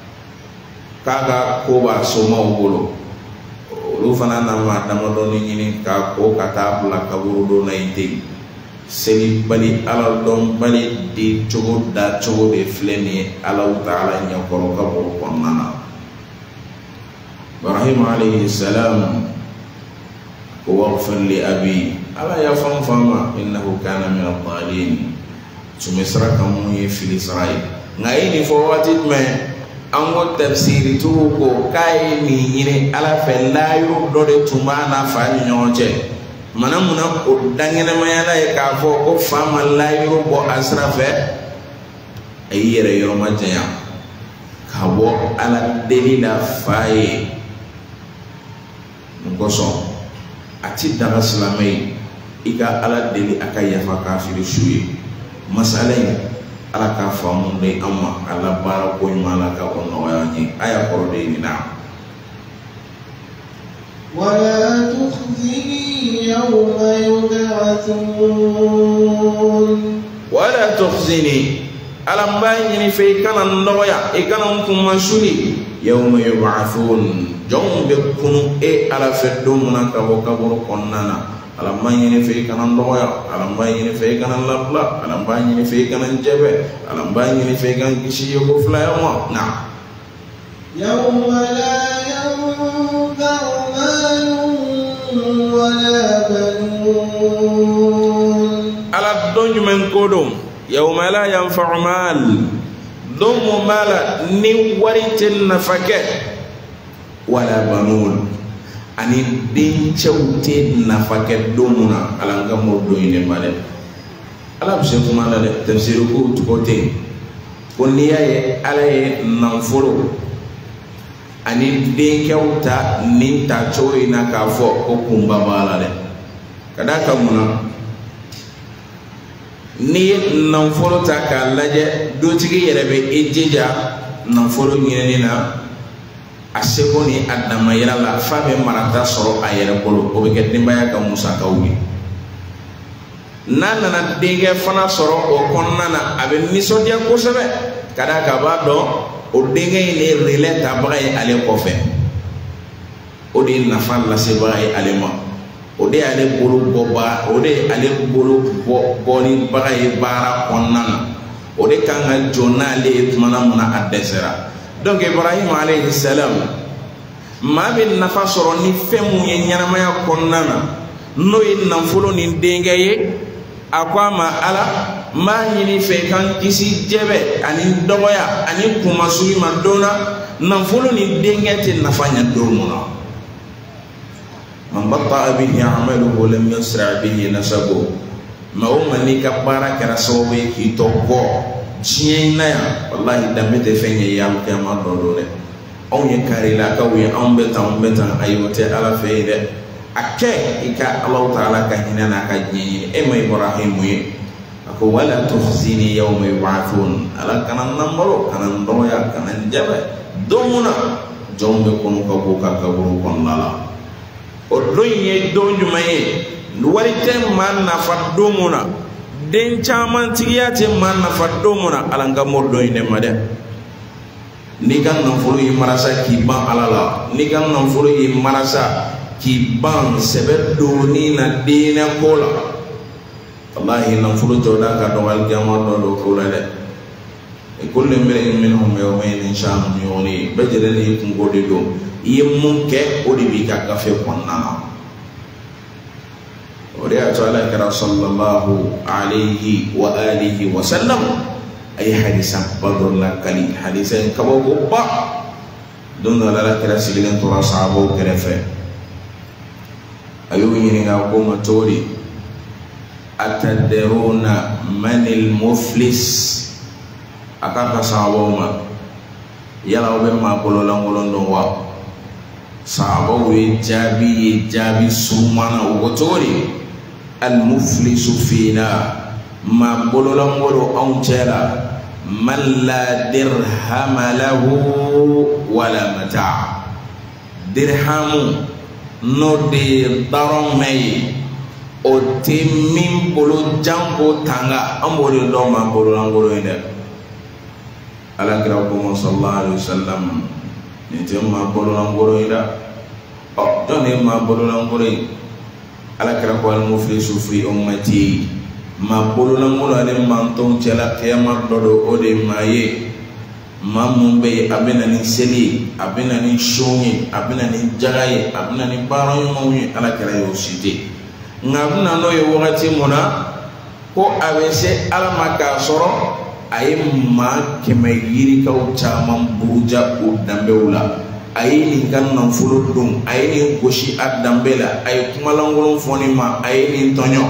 Speaker 2: kaga ko ba so ma bolo lu fana na ma dama do ni ni ka ko kata bula kaburu do na ite seli bali ala dom bali di cogo da cogo de fileni ala taala nya koro ka bo konnana. Ibrahim alayhi salam ko waghfir li abi ala ya fam fama innahu kana min ad-dhalin sumisra kamu ye fil israil ngai ni fo watit me ango tafsiri tu ko kai ni nyine ala fe layu do de tumana fa nyonje manamuna o dangene mayala e ka fo ko fama layu bo asrafe ayere yo majaya ka bo ala delila faye ngoso ati daga silamai ika ala deli aka yafa kafiri suye masala ala ka famu de amma ala bara ko nyala ka onno wayani aya ko de ni na
Speaker 3: wala tukhzini yawma yub'athun
Speaker 2: wala tukhzini ala mbayni fe kana ndoya e kana kuma suli yawma yub'athun jombe kunu e ala feddo muna ka bo kaboro konnana ala mayni fe kana ndoya ala mayni fe kana labla ala mayni fe kana jebe ala mayni fe kana kishi yogo flayama na
Speaker 3: yawma la yanfa'u malun wala banun
Speaker 2: ala donju men kodom yawma la yanfa'u mal domo mala ni waritin nafake wala banun ani den chawte nafake domuna ala ngamo doyne male ala bse kuma la tafsir ko tukote ko niyaye ala ye nanforo ani den kewta nin ta choyina ka fo ko kumba bala de kada kamuna ni nanforo ta ka laje do tigi yerebe ejeja nanforo nyene na aseko ni adama yira la fa be marata soro ayere bolo o be ke dimbaya ka musa ka wuli nana na dinge fana soro o konnana abe misodia ko sebe kada ka ba do o dinge ni rele ta bagay ale ko fe o di na fa la se bagay ale ma o de ale bolo boba o de ale bolo bo boni bagay bara konnana o de kanga jonale tmana muna adesera. Donc Ibrahim alayhi salam ma bin nafa soro ni femu ye nyanamaya konnana no yin nanfolo ni dengaye akwa ma ala ma nyini fe kan kisi jebe ani dogoya ani kuma suri madona nanfolo ni dengete nafanya domuna man batta bihi amaluhu lam yusra bihi nasabu ma umma ni kabara kara sobe ki tokko jiena ya wallahi damete fenye yam kama dodore on ye karila ka wi on betan betan ayote ala feide akke ika Allah taala ka hinana ka jini e may Ibrahim wi ako wala tukhzini yawma yub'athun ala kanan namro kanan doya kanan jabe domuna jombe kono ka buka ka buru kon lala o doye donju maye warite man na fa domuna den caman tigiya te man na fa domuna alanga moddo ine made ni kan nan furu yi marasa ki ban alala ni kan nan furu yi marasa ki ban sebe do ni na dina kola wallahi nan furu joda ka do wal jama do do kola de e kullu min minhum yawmayn inshallah yoni bajere ni kun gode do yimmun ke o di bi ka ka fe konnana وريات على كرا صلى الله عليه وآله وسلم أي حديثا بدر لك لي حديثا كبو با دون لا كرا سيلين ترى صعبو كرفه أيوه ينعا قوم توري أتدرون من المفلس أكاك صعبو ما يلا وبما قولوا لهم قولوا دوا صعبو يجابي يجابي سومانا وقتوري المفلس فينا ما بولو مولو أنجلا من لا درهم له ولا متاع درهم نودي درمي o te min bolo jango tanga an bolo do ma bolo langolo inde ala kira ko sallallahu alaihi wasallam ni te ma bolo langolo ida o to ne ma bolo langolo ala kira ko al muflisu fi ummati ma bololankolo ani mantonw cɛla kiyama dɔ do o de maa ye maa mun bɛ yen a bɛ na ni seli ye a bɛ na ni sun ye a bɛ na ni jaga ye a bɛ na ni baara ɲumanw ye alakira y'o si tɛ nka a bɛ na n'o ye wagati mun na ko a bɛ se ala ma k'a sɔrɔ a ye maa kɛmɛ yirikaw caman buruja o danbew la a ye nin ka nafolo don a ye nin gosi a danbe la a ye kumalankolon fɔ nin ma a ye nin tɔɲɔ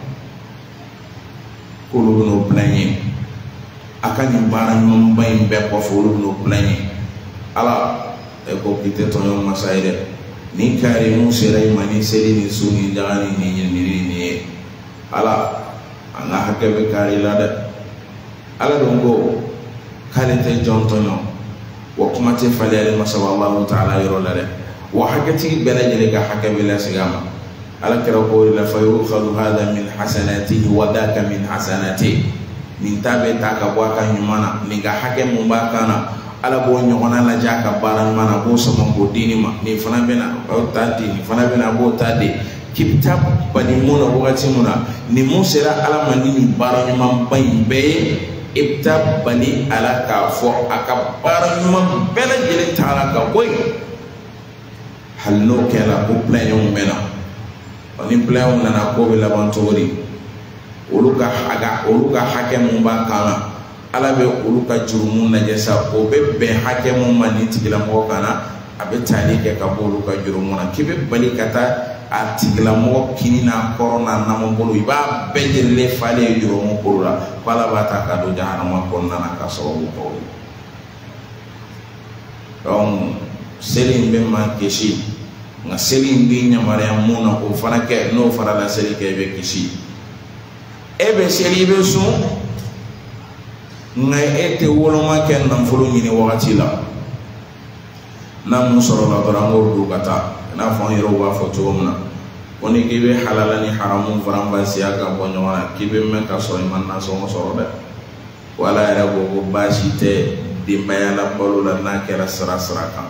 Speaker 2: k'olu bɛn'o bila n ye a ka nin baara ɲumanba in bɛɛ kɔfɛ olu bɛn'o bila n ye ala e ko k'i tɛ tɔɲɔ masa ye dɛ ni kari mun sera i ma ni seli ni su ni jaga ni nin ye nin ye ala an ka hakɛ bɛ kari la dɛ ala don ko k'ale tɛ jɔn tɔɲɔ wa kuma tɛ falen ale ma sallallahu ta'ala yɔrɔ la dɛ wa hakɛtigi bɛɛ lajɛlen ka hakɛ bɛ lasegin a ma ala kɛra ko de la fa yukhadhu hadha min hasanatihi wa dhaka min hasanatihi nin ta bɛ ta ka bɔ a ka ɲuman na nin ka hakɛ mun b'a kan na ala b'o ɲɔgɔnna lajɛ a ka baara ɲuman na b'o sama k'o di nin ma nin fana bɛ na o ta di nin fana bɛ na b'o ta di k'i bɛ taa bali mun na wagati mun na nin mun sera ala ma ni nin baara ɲumanba in bɛɛ ye i bɛ taa bali ala k'a fɔ a ka baara ɲuman bɛɛ lajɛlen ta ala ka bɔ yen hali n'o kɛra ko pilɛɲɛw bɛ na ni pilɛɲɛw nana ko bɛ laban cogo di olu ka hakɛ olu ka hakɛ mun b'a kan na ala bɛ olu ka jurumu lajɛ sa o bɛ bɛn hakɛ mun ma ni tigilamɔgɔ kan na a bɛ tali kɛ ka bɔ olu ka jurumu na k'i bɛ bali ka taa a tigilamɔgɔ kini n'a kɔrɔ n'a namɔ bolo i b'a bɛɛ lajɛlen falen jurumu kolo la ko ala b'a ta ka don jahanama kɔnɔna na ka sababu k'o ye donc seli in bɛ maa kisi nka seli in bɛ yamaruya mun na o fana kɛ n'o fara la seli kɛ i bɛ kisi e bɛ seli i bɛ sun nka e tɛ woloma kɛ nafolo ɲini wagati la n'a mun sɔrɔla dɔrɔn an k'o don ka taa i n'a fɔ an yɛrɛw b'a fɔ cogo min na ko ni k'i bɛ halala ni haramu faranfasiya ka bɔ ɲɔgɔn na k'i bɛ mɛn ka sɔrɔ i ma nasɔngɔ sɔrɔ dɛ wala yɛrɛ ko ko baasi tɛ denbaya la balo la n'a kɛra sira sira kan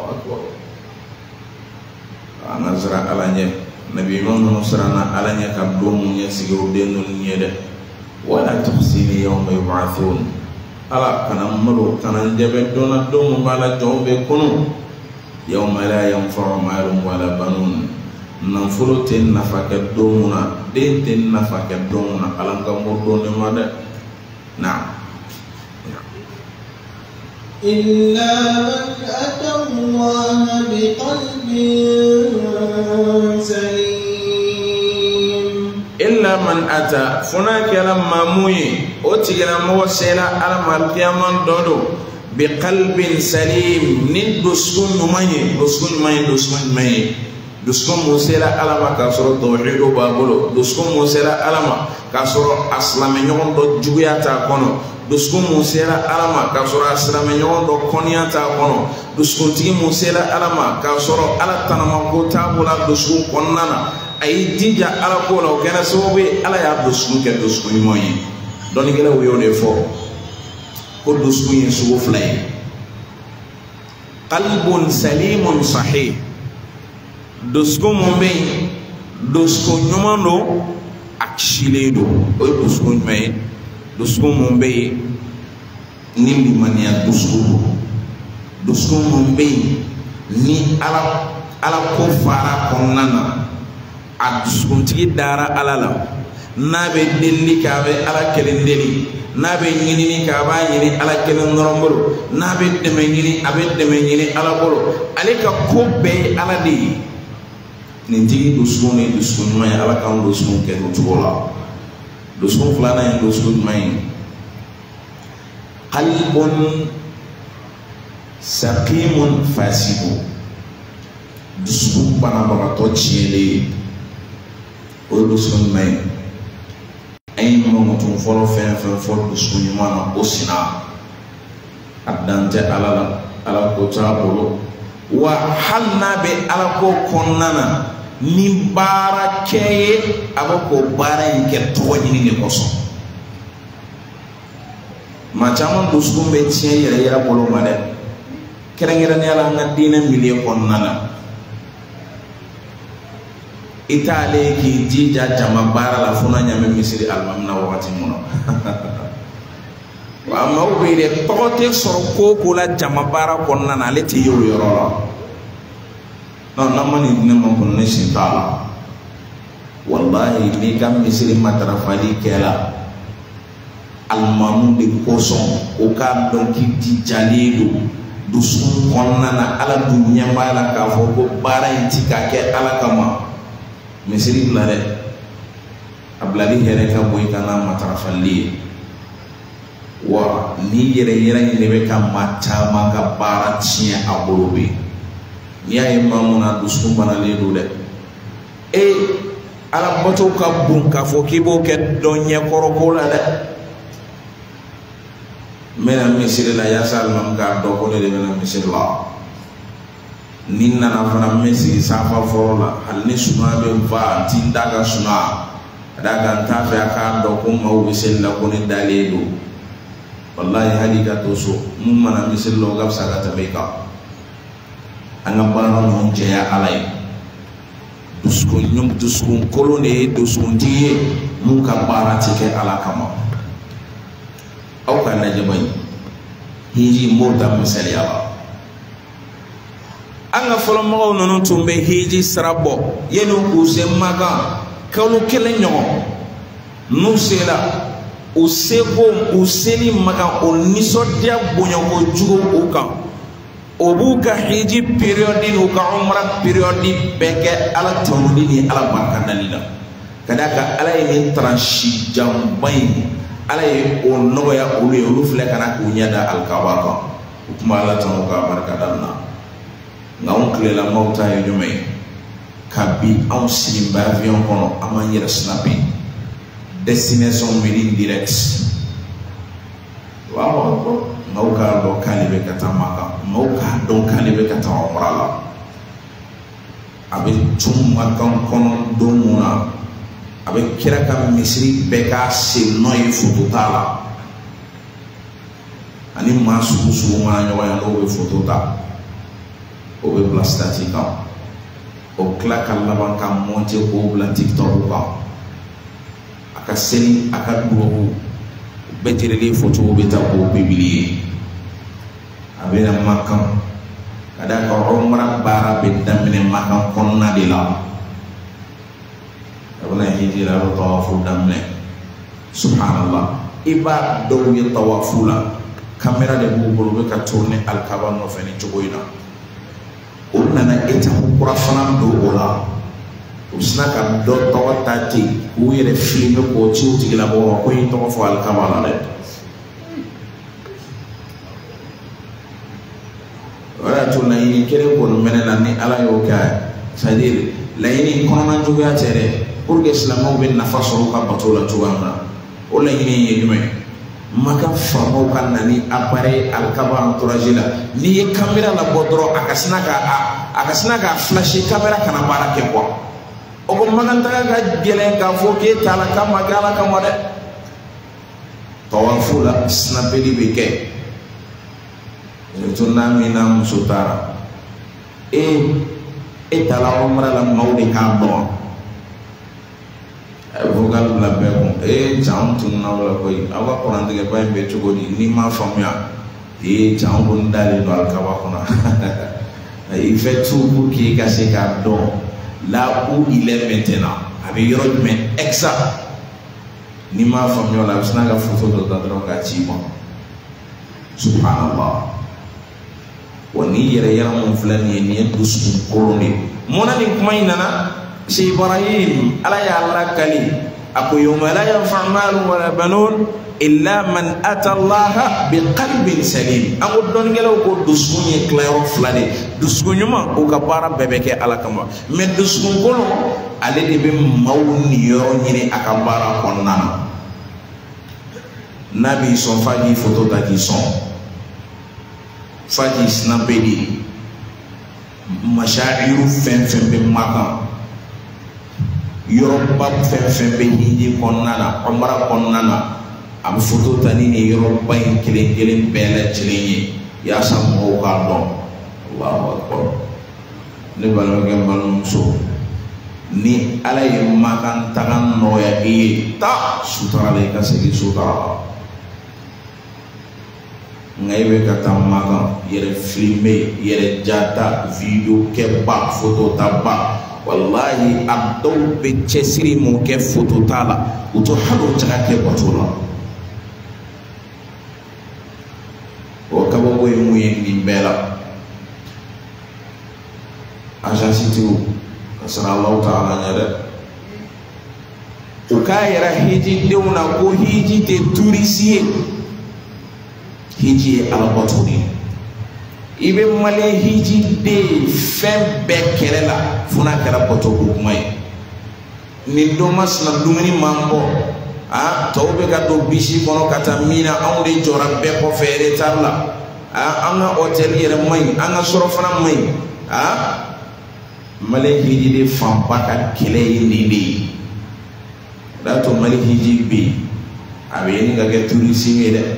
Speaker 2: an ka sira ala ɲɛ nabi ɲuman minnu siranna ala ɲɛ ka don mun ɲɛ sigi o den ninnu ɲɛ dɛ wala tuhsini yawma yub'athun ala kana malo kana jɛbɛ donna don mun b'a la jɔnw bɛ kunu yawma la yanfa'u malun wala banun nafolo tɛ nafa kɛ don mun na den tɛ nafa kɛ don mun na ala ka mɔ don ne ma dɛ na
Speaker 3: إلا من أتى الله بقلب سليم
Speaker 2: إلا من أتى فناك لما موي أتينا موسيلا على مالكيامان دودو بقلب سليم نين دسكون نماني دسكون نماني دسكون نماني دسكون موسيلا على ما كسر توحيد بابلو دسكون موسيلا على ما كسر أسلام يوم دو جويا تاكونو dusukun mun sera ala ma k'a sɔrɔ a silamɛɲɔgɔn dɔ kɔniya t'a kɔnɔ dusukuntigi mun sera ala ma k'a sɔrɔ ala tanamako t'a bolo dusukun kɔnɔna na a y'i jija ala ko la o kɛra sababu ye ala y'a dusukun kɛ dusukun ɲuman ye dɔnnikɛlaw y'o de fɔ ko dusukun ye sugu fila ye qalbun salimun sahih dusukun mun bɛ yen dusukun ɲuman don a kisilen don o ye dusukun ɲuman ye dusukun mun bɛ yen ni limaniya dusukun don dusukun mun bɛ yen ni ala ala ko fara kɔnɔna na a dusukuntigi dara ala la n'a bɛ delili kɛ a bɛ ala kelen deli n'a bɛ ɲinini kɛ a b'a ɲini ala kelen dɔrɔn bolo n'a bɛ dɛmɛ ɲini a bɛ dɛmɛ ɲini ala bolo ale ka ko bɛɛ ye ala de ye nin tigi dusukun ni dusukun ɲuman ye ala k'an dusukun kɛ o cogo la. Dusukun filanan yang dusukun main qalbun saqimun fasibu dusukun banabagatɔ tiɲɛlen o ye dusukun main an ye ɲuman tun fɔlɔ fɛn fɛn fɔ dusukun ɲuman na o sina a dan tɛ ala la ala ko t'a bolo wa hali n'a bɛ ala ko kɔnɔna na ni baara kɛ ye a bɛ k'o baara in kɛ tɔgɔ ɲini de kosɔn maa caman dusukun bɛ tiɲɛ yɛrɛ yɛrɛ bolo ma dɛ kɛrɛnkɛrɛnnenya la an ka diinɛ milieu kɔnɔna na itale ki jija jama bara la funa nyame misiri almamna wakati muno wa mawbe de tote soro ko ko la jama bara konna na leti yo yoro no na mani ne mo ko ne sintala wallahi ni kam misiri matrafali kela almamu de koson o ka don ki dijalido dusun konna na ala dunya bala ka fo ko bara inti ka ke ala kama misiri blare ablali here ka boy kana matrafali wa ni yere yere ni be ka mata maka bara tiya abolobe ni ay mamuna dusun bana le do de e ala bato ka bun ka fo ki bo ke donya koroko la de mena misiri la yasal mam ka do ko de mena misiri la ninna na fana misiri safa forola hal ni suna be va tinda ga suna daga tafe aka do ko maw misiri la ko ne daledo wallahi halika to so mum mana misiri lo gab saga tabeka anga bana non jeya alay duskun nyum duskun kolone duskun die mun ka bara tike ala kama aw ka najabay hiji mota misali ala anga folo mo nono tumbe hiji sarabo yenu kuse maga kalu kele nyogo nusela usego useli maga oniso dia bonyo ko jugo uka obuka hiji period ni uka umra period ni beke ala tawdi ni ala barka dalila kadaka ala yi transhi jambay ala yi o nogo ya ulu ya ulu fle kana kunyada alkawaka kuma ala tanu ka barka dalna ngaun klela mauta ya jume kabi on simba avion kono amanyira snapping destination made direct wow mauka do kalibe kata maka mauka do kalibe kata umrala abe tum makan kono do muna abe kira ka misri beka se noy fututala ani masu musu ma nyawa ya no fututa o be plastati ka o klaka laban ka monte ko bla tiktok ka aka seni aka duwo betire le photo be ta ko bibliye abena makam kada ka umra bara be damne makam konna de la abana hijira ro tawafu damne subhanallah iba do ye tawafula kamera de bu bolo be ka tourner al kaaba no feni jogoina ona na eta kura fana do ola usna ka do tawatati u yere filme ko ci uti la bo ko yi to fo al kaaba la de wala to na yi kere ko no menena ni ala yo ka c'est-à-dire la yi ko na jogo ya tere pour que islamo be na faso ka batola tuwana o la yi yi yume maka famo kan nani appareil al kaaba entourage la ni camera la bodro akasina ka akasina ka flash camera kana bara ke ko o ko maganta ga gelen ka fo ke tala kama gala kama de tawafula snapeli be ke to na mi na musutara e e tala umra la mawde ka bon vogal la beko e jam tun na wala koy awa quran de ba be chogodi ni ma famia e jam bon dali no al kawa kona il fait tout pour qu'il casse ka don là où il est maintenant avec yoro mais exact ni ma famia la sna ga photo do da dro ka ci mo subhanallah wani yere yara mon flani ni dusu koloni mona ni kuma inana si Ibrahim ala ya Allah kali aku yawma la yanfa' malun wala banun illa man ata Allah biqalbin salim aku don gelo ko duskunye claro flade duskunyuma o ka para bebeke ala kama me duskun kono ale de be mawni yoro nyini akambara konna nabi son faji photo ta ki son faji snapedi mashairu fem fem be maka Yoruba fem fem be hiji konnana umra konnana am photo tani ni Yoruba in kelen kelen bela chilenye ya sam mo ka don Allahu akbar ne balo ngem balum so ni ala ye makan tagan noya e ta sutara le ka segi sutara ngai be ka ta makan yere filmer yere jata video ke ba photo ta ba wallahi abdou be chesiri mo ke photo ta la uto hado jaga ke batola o kabo boy mu yen ni bela agence tu asra Allah taala nyada o ka yara hiji dewna ko hiji te tourisier hiji ala baturi ibe male hiji de fem be kelela funa kara poto ko mai ni do mas na dumini mambo a tawbe ga do bishi kono kata mina awde jora be ko fere tarla a anga hotel yere mai anga soro fana mai a male hiji de fam baka kele ni ni da to male hiji bi abe ni ga ke tourisi me de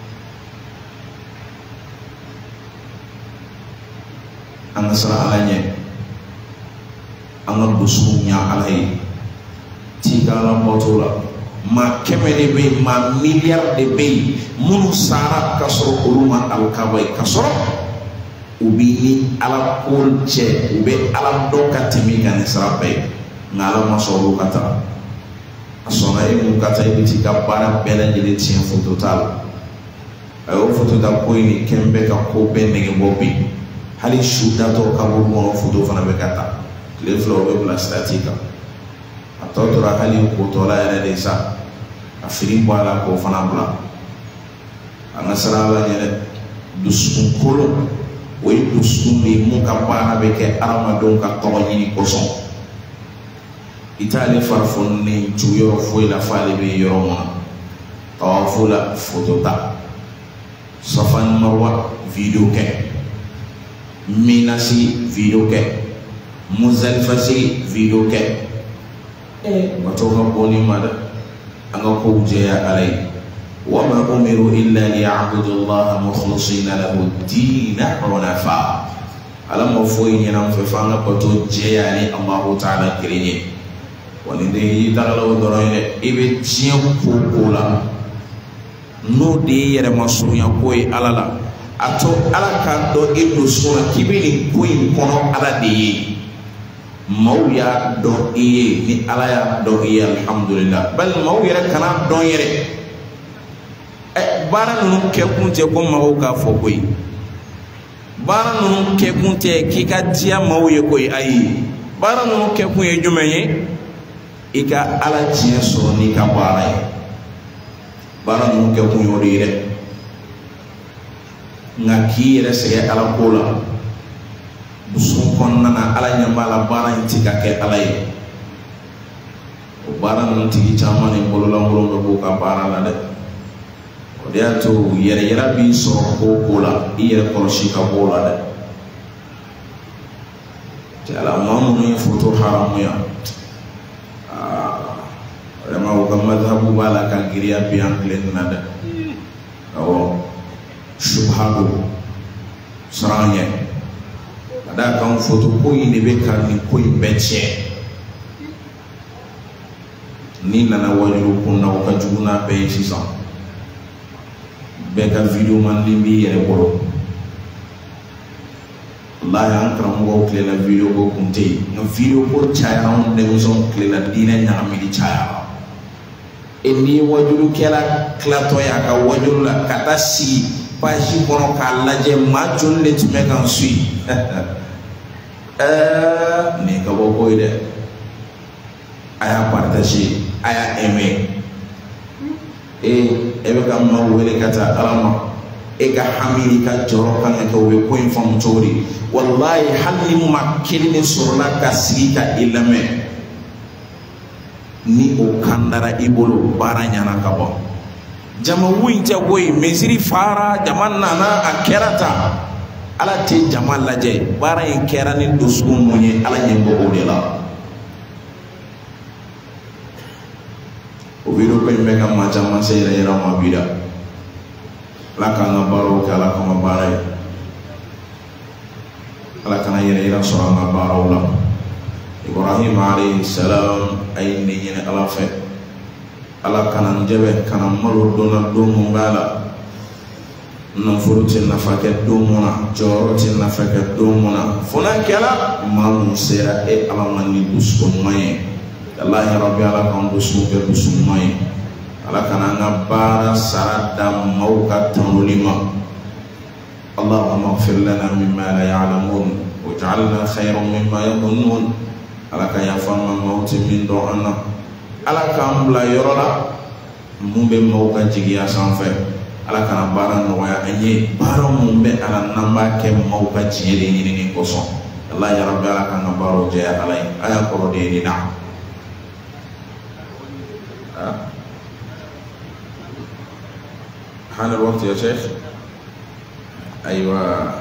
Speaker 2: anga sara alanye anga busunya alay tiga la motola ma kemene be ma milliard de be munu sara kasoro uruma al kabay kasoro ubini ala kol che ube ala do katimi kan sara be ngala masoro kata asona e mu kata e tika para bela jele tien photo tal ayo photo da ko ni kembe ka ko be nege bobi hali shuda to ka bo mo photo fana be kata le flow be la statika atotora hali ko to la ere de sa afiri bala ko fana bla anga sara la nyele dusun kolo way dusun ni mu ka bana be ke arama don ka to ni ko son itali farfon ni tuyo fo la fale be yoro mo tawafula photo ta safan marwa video ke minasi video ke muzalfasi video ke eh batoka boni mada anga ko jeya alay wa ma umiru illa liya'budu allaha mukhlisina lahu ad-din hunafa alam mafoi nyana mfe fanga bato jeya ni allah ta'ala kirenye wani de yi tagala doroine ibe tien ko ko la no de yere masunya koy alala ato ala ka do ibu sura kibini koy kono ala de yi mawya do iye ni ala ya do iye alhamdulillah bal mawya kana do yere e bara nunu ke kunte ko mawo ka fo koy bara nunu ke kunte ki ka dia mawye koy ayi bara nunu ke kun ye jumenye ika ala tie so ni ka bara bara nunu ke kun yo dire ngaki yere sege ala kola busun konnana ala nyambala bara intika ke ala yi o bara nan tigi chama ni bolola ngolo do ka bara la de o dia to yere yera bi so ko kola yere ko shi ka kola de tala mamu ni foto haramu ya ah rema o kam madhabu bala ka giriya bi an klen na de o subhanahu saranya ada kan foto ko ni be kan ni ko beche ni nana wajuru kunna o ka juguna be sisa be ka video man limbi yere bolo la yan kram go klela video go kunte na video ko chaya on de muson klela dina nya amidi chaya eni wajuru kela klato ya ka wajuru la katasi paji kono ka laje ma jolle tume kan sui eh ni ka bo ko ide aya partager aya aimer e ebe kam ma wele kata alama e ga hamili ka joro kan ka we ko infom tori wallahi halli ma kelini surna ka sika ilame ni o kandara ibolo baranya na ka bo jama wuinta goy mesiri fara jaman nana akerata ala te jaman laje bara en kerani dusum munye ala nyembo odela o wido ko mega ma jaman seyra yara ma bida la kana baro kala ko bare ala kana yere yara so ma baro la Ibrahim alayhi salam ay ni ñene ala fe ala kanan jabe kanam malu dona domu bala non furuti nafake domuna joroti nafake domuna fona kala mamu sera e ala mani dusko maye Allah ya rabbi ala kan dusko ke dusko maye ala kananga bara sarada mauka tanulima Allahumma ighfir lana mimma la ya'lamun waj'alna khayran mimma yadhunnun ala ka yafama mauti min do anna ala ka mbla yorola mumbe mauka jigiya sanfɛ ala kana baara nɔgɔya an ye baara mun bɛ ala namba kɛ mauka jiyere ɲinini kosɔn Allah ya rabbi ala kan ka baaraw jɛya ala ye aya kɔrɔ de ni na حان الوقت يا شيخ أيوة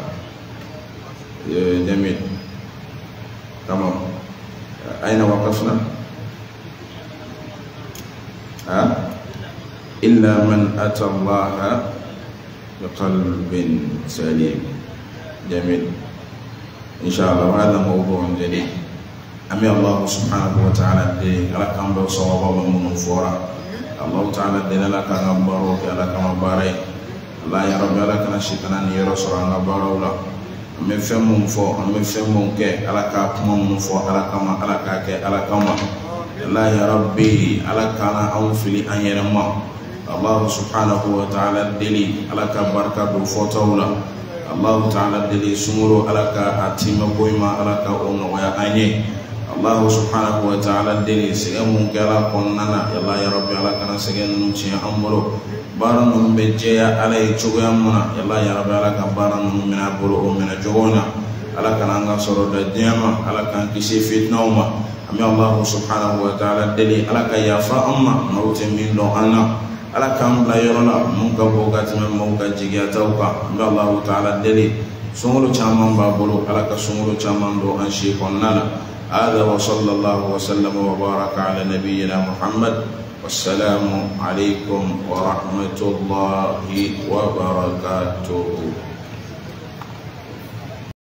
Speaker 2: جميل تمام أين وقفنا ها إلا من أتى الله بقلب سليم جميل إن شاء الله هذا موضوع جديد أمي الله سبحانه وتعالى على كم بصواب من فورا الله تعالى دلنا كان بارو على كم باري الله يا رب على كنا شيطان يرسل عنا بارو لا مفهوم فو مفهوم كه على كم فو على كم على كه على كم الله يا ربي على كنا أو في أن يرمى الله سبحانه وتعالى دلي على كبركة بفوتولا الله تعالى دلي سمرو على كأتيم بويما على كأون ويا أني الله سبحانه وتعالى دلي سيئمون كلا قننا يلا يا ربي على كنا سيئن نمشي أمرو بارن بجيا على يجوا يمنا يلا يا ربي على كبارن من أبرو من جوانا على كنا نصر الدنيا على كنا كسي فتنوما أمي الله سبحانه وتعالى دلي على كيافا أما نوت من لهنا على كم لا يرنا منك بوقات من موقع جيا توقع أمي الله تعالى دلي سمرو جامان بابلو على كسمرو جامان دو أنشي قننا هذا وصلى الله وسلم وبارك على نبينا محمد والسلام عليكم ورحمة الله وبركاته.